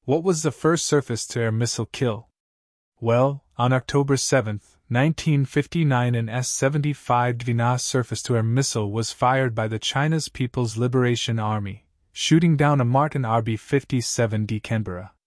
What was the first surface-to-air missile kill? Well, on October 7, 1959, an S-75 Dvina surface-to-air missile was fired by the China's People's Liberation Army, shooting down a Martin RB-57D Canberra.